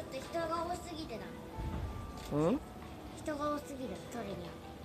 と人が多すぎてだ。 うん？ 人が多すぎる、取りに。